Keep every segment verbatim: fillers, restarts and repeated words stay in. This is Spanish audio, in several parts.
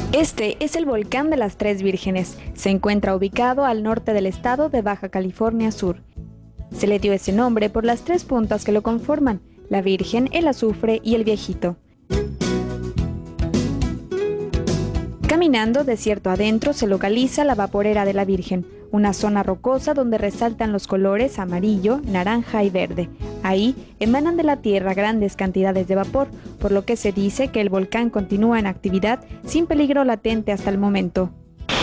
Este es el volcán de las Tres Vírgenes. Se encuentra ubicado al norte del estado de Baja California Sur. Se le dio ese nombre por las tres puntas que lo conforman: la Virgen, el Azufre y el Viejito. Caminando desierto adentro se localiza la Vaporera de la Virgen, una zona rocosa donde resaltan los colores amarillo, naranja y verde. Ahí emanan de la tierra grandes cantidades de vapor, por lo que se dice que el volcán continúa en actividad sin peligro latente hasta el momento.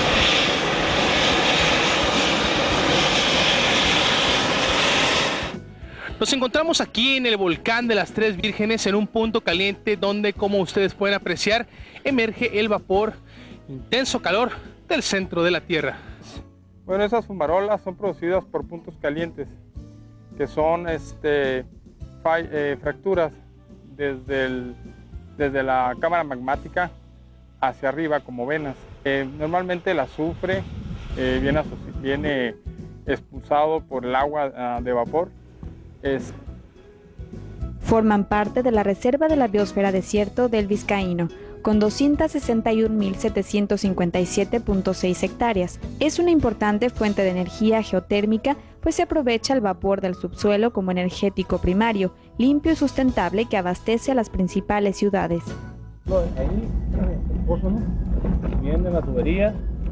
Nos encontramos aquí en el volcán de las Tres Vírgenes, en un punto caliente donde, como ustedes pueden apreciar, emerge el vapor, intenso calor del centro de la Tierra. Bueno, esas fumarolas son producidas por puntos calientes, que son este, fall, eh, fracturas desde, el, desde la cámara magmática hacia arriba como venas. Eh, normalmente el azufre eh, viene, viene expulsado por el agua uh, de vapor. Es... Forman parte de la Reserva de la Biosfera Desierto del Vizcaíno, con doscientas sesenta y un mil setecientos cincuenta y siete punto seis hectáreas. Es una importante fuente de energía geotérmica, pues se aprovecha el vapor del subsuelo como energético primario, limpio y sustentable, que abastece a las principales ciudades. Ahí, el pozo, ¿no? Viene la tubería,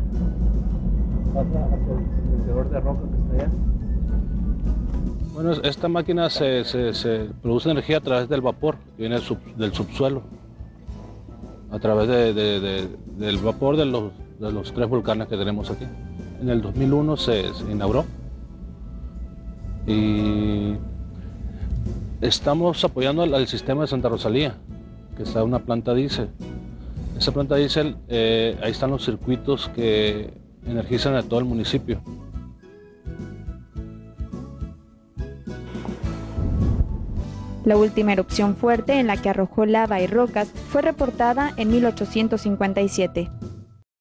pasa hacia el sector de roca que está allá. Bueno, esta máquina se, se, se produce energía a través del vapor, que viene del, sub, del subsuelo, a través de, de, de, del vapor de los, de los tres volcanes que tenemos aquí. En el dos mil uno se, se inauguró y estamos apoyando al, al sistema de Santa Rosalía, que está una planta diésel. Esa planta diésel, eh, ahí están los circuitos que energizan a todo el municipio. La última erupción fuerte en la que arrojó lava y rocas fue reportada en mil ochocientos cincuenta y siete.